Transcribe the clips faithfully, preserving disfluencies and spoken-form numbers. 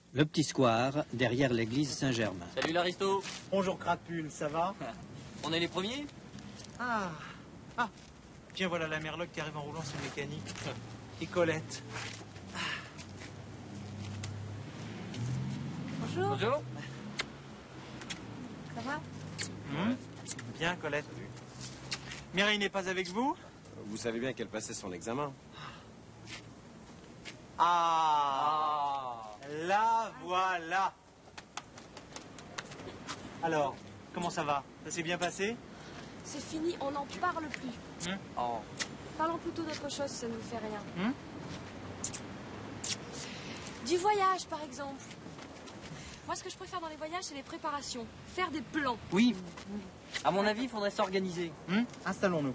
Le petit square, derrière l'église Saint-Germain. Salut l'aristo. Bonjour Crapule, ça va? On est les premiers? Ah, ah, tiens, voilà la merloc qui arrive en roulant sur le mécanique. Et Colette. Ah. Bonjour. Bonjour. Ça va? Mmh. Bien, Colette. Mireille n'est pas avec vous? Vous savez bien qu'elle passait son examen. Ah, ah. La voilà. Alors, comment ça va? Ça s'est bien passé? C'est fini, on n'en parle plus. Mmh. Oh. Parlons plutôt d'autre chose, ça ne nous fait rien. Mmh. Du voyage, par exemple. Moi, ce que je préfère dans les voyages, c'est les préparations. Faire des plans. Oui. À mon avis, il faudrait s'organiser. Mmh. Installons-nous.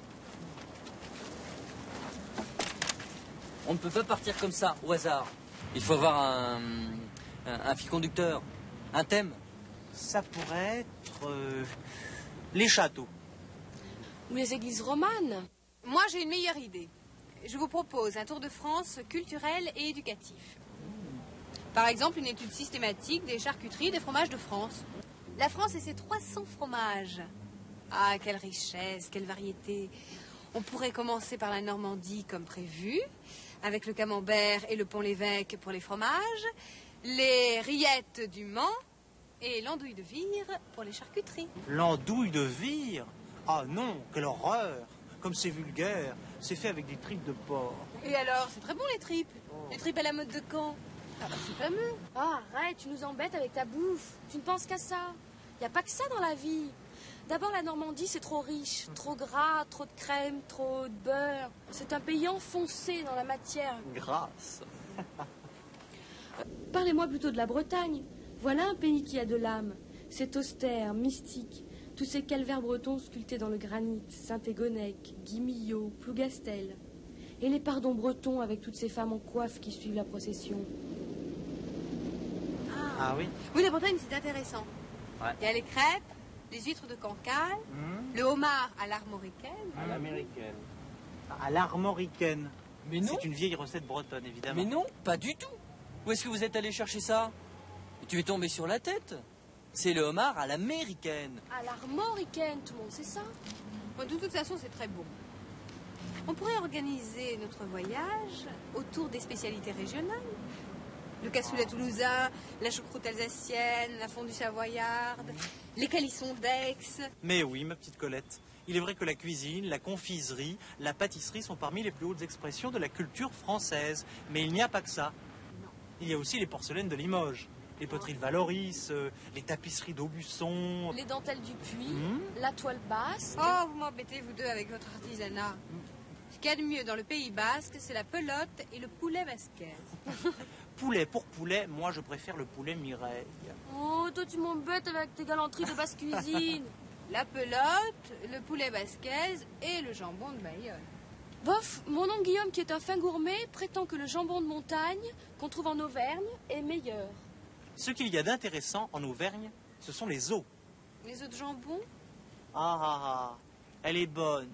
On ne peut pas partir comme ça, au hasard. Il faut avoir un, un, un fil conducteur, un thème. Ça pourrait être euh, les châteaux. Ou les églises romanes. Moi, j'ai une meilleure idée. Je vous propose un tour de France culturel et éducatif. Par exemple, une étude systématique des charcuteries et des fromages de France. La France et ses trois cents fromages. Ah, quelle richesse, quelle variété. On pourrait commencer par la Normandie comme prévu, avec le camembert et le pont-l'évêque pour les fromages, les rillettes du Mans et l'andouille de Vire pour les charcuteries. L'andouille de Vire? Ah non, quelle horreur! Comme c'est vulgaire, c'est fait avec des tripes de porc. Et alors, c'est très bon les tripes. Les tripes à la mode de Caen. Ah bah, c'est fameux. Ah, arrête, tu nous embêtes avec ta bouffe. Tu ne penses qu'à ça. Il n'y a pas que ça dans la vie. D'abord, la Normandie, c'est trop riche, trop gras, trop de crème, trop de beurre. C'est un pays enfoncé dans la matière. Grâce. Parlez-moi plutôt de la Bretagne. Voilà un pays qui a de l'âme. C'est austère, mystique. Tous ces calvaires bretons sculptés dans le granit, Saint-Égonec, Guimillot, Plougastel. Et les pardons bretons avec toutes ces femmes en coiffe qui suivent la procession. Ah, Ah oui? Oui, la Bretagne, c'est intéressant. Ouais. Il y a les crêpes, les huîtres de Cancale, Mmh. le homard à l'armoricaine. À l'américaine. À l'armoricaine. Mais non. C'est une vieille recette bretonne, évidemment. Mais non, pas du tout. Où est-ce que vous êtes allé chercher ça? Tu es tombé sur la tête. C'est le homard à l'américaine. À l'armoricaine, tout le monde sait ça. Bon, de toute façon, c'est très bon. On pourrait organiser notre voyage autour des spécialités régionales. Le cassoulet toulousain, la choucroute alsacienne, la fondue savoyarde, les calissons d'Aix. Mais oui, ma petite Colette. Il est vrai que la cuisine, la confiserie, la pâtisserie sont parmi les plus hautes expressions de la culture française. Mais il n'y a pas que ça. Il y a aussi les porcelaines de Limoges, les poteries de Valoris, euh, les tapisseries d'Aubusson. Les dentelles du Puy, Mmh. la toile basque. Oh, vous m'embêtez, vous deux, avec votre artisanat. Ce qu'il y a de mieux dans le Pays basque, c'est la pelote et le poulet basquaise. Poulet pour poulet, moi je préfère le poulet Mireille. Oh, toi tu m'embêtes avec tes galanteries de basse cuisine. La pelote, le poulet basquaise et le jambon de Bayonne. Bof, mon oncle Guillaume, qui est un fin gourmet, prétend que le jambon de montagne, qu'on trouve en Auvergne, est meilleur. Ce qu'il y a d'intéressant en Auvergne, ce sont les eaux. Les œufs de jambon? Ah ah ah, elle est bonne.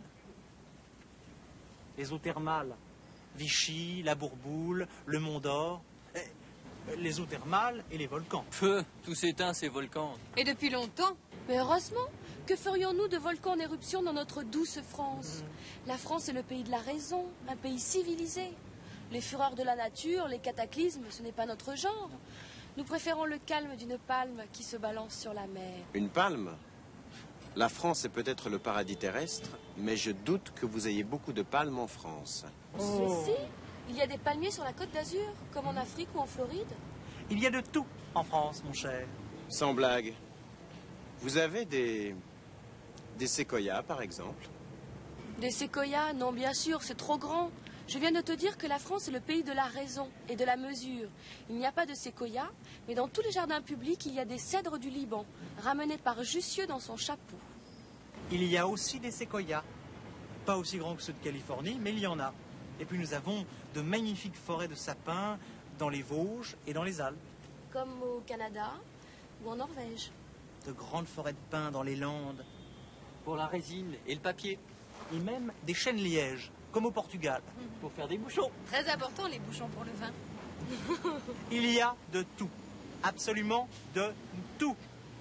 Les eaux thermales. Vichy, la Bourboule, le Mont d'Or. Eh, Les eaux thermales et les volcans. Peu, tout s'éteint, ces volcans. Et depuis longtemps. Mais heureusement, que ferions-nous de volcans en éruption dans notre douce France? La France est le pays de la raison, un pays civilisé. Les fureurs de la nature, les cataclysmes, ce n'est pas notre genre. Nous préférons le calme d'une palme qui se balance sur la mer. Une palme? La France est peut-être le paradis terrestre, mais je doute que vous ayez beaucoup de palmes en France. Mais si, il y a des palmiers sur la côte d'Azur, comme en Afrique ou en Floride. Il y a de tout en France, mon cher. Sans blague. Vous avez des... des séquoias, par exemple? Des séquoias, non bien sûr, c'est trop grand. Je viens de te dire que la France est le pays de la raison et de la mesure. Il n'y a pas de séquoias, mais dans tous les jardins publics, il y a des cèdres du Liban, ramenés par Jussieu dans son chapeau. Il y a aussi des séquoias. Pas aussi grands que ceux de Californie, mais il y en a. Et puis nous avons de magnifiques forêts de sapins dans les Vosges et dans les Alpes. Comme au Canada ou en Norvège. De grandes forêts de pins dans les Landes. Pour la résine et le papier. Et même des chênes lièges, comme au Portugal. Pour faire des bouchons. Très important, les bouchons pour le vin. Il y a de tout. absolument de tout.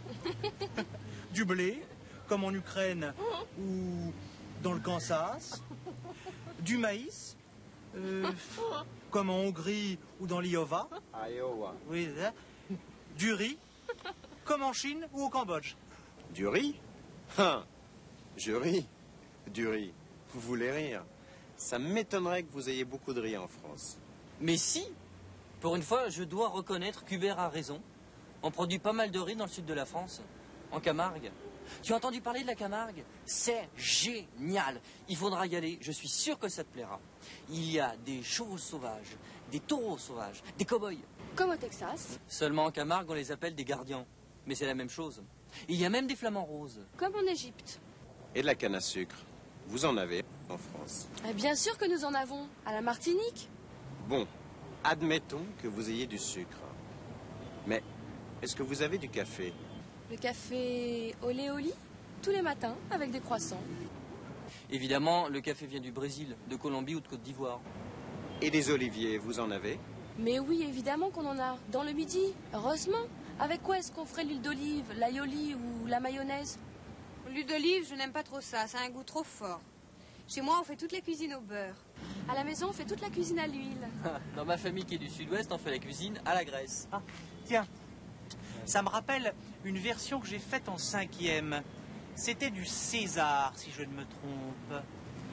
Du blé, comme en Ukraine ou dans le Kansas. Du maïs, euh, comme en Hongrie ou dans l'Iowa. Iowa. Oui, c'est ça. Du riz, comme en Chine ou au Cambodge. Du riz? Hein? Je ris. Du riz. Vous voulez rire? Ça m'étonnerait que vous ayez beaucoup de riz en France. Mais si, pour une fois, je dois reconnaître qu'Hubert a raison. On produit pas mal de riz dans le sud de la France, en Camargue. Tu as entendu parler de la Camargue? C'est génial. Il faudra y aller, je suis sûr que ça te plaira. Il y a des chevaux sauvages, des taureaux sauvages, des cow-boys. Comme au Texas. Seulement en Camargue, on les appelle des gardiens. Mais c'est la même chose. Il y a même des flamants roses. Comme en Égypte. Et de la canne à sucre? Vous en avez en France? Eh bien sûr que nous en avons. À la Martinique. Bon, admettons que vous ayez du sucre. Mais est-ce que vous avez du café? Le café olé oli, tous les matins, avec des croissants. Évidemment, le café vient du Brésil, de Colombie ou de Côte d'Ivoire. Et des oliviers, vous en avez? Mais oui, évidemment qu'on en a. Dans le midi, heureusement. Avec quoi est-ce qu'on ferait l'huile d'olive, l'aïoli ou la mayonnaise? L'huile d'olive, je n'aime pas trop ça, ça a un goût trop fort. Chez moi, on fait toute la cuisine au beurre. À la maison, on fait toute la cuisine à l'huile. Dans ma famille qui est du sud-ouest, on fait la cuisine à la graisse. Ah, tiens, ça me rappelle une version que j'ai faite en cinquième. C'était du César, si je ne me trompe.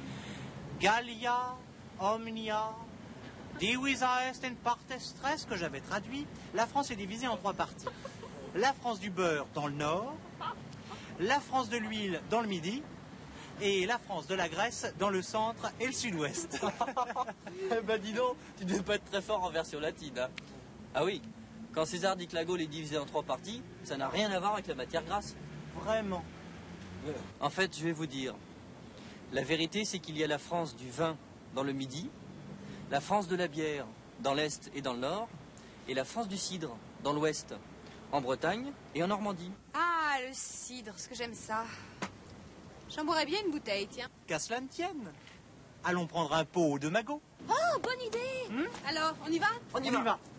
Gallia, omnia, divisa est in partes tres, que j'avais traduit. La France est divisée en trois parties. La France du beurre dans le nord, la France de l'huile dans le midi, et la France de la Grèce dans le centre et le sud-ouest. Eh ben dis donc, tu devais pas être très fort en version latine, hein. Ah oui, quand César dit que la Gaule est divisée en trois parties, ça n'a rien à voir avec la matière grasse. Vraiment. En fait, je vais vous dire, la vérité c'est qu'il y a la France du vin dans le midi, la France de la bière dans l'est et dans le nord, et la France du cidre dans l'ouest, en Bretagne et en Normandie. Ah, le cidre, ce que j'aime ça. J'en boirais bien une bouteille, tiens. Qu'à cela ne tienne. Allons prendre un pot de magot. Oh, bonne idée! Alors, on y va? On y va.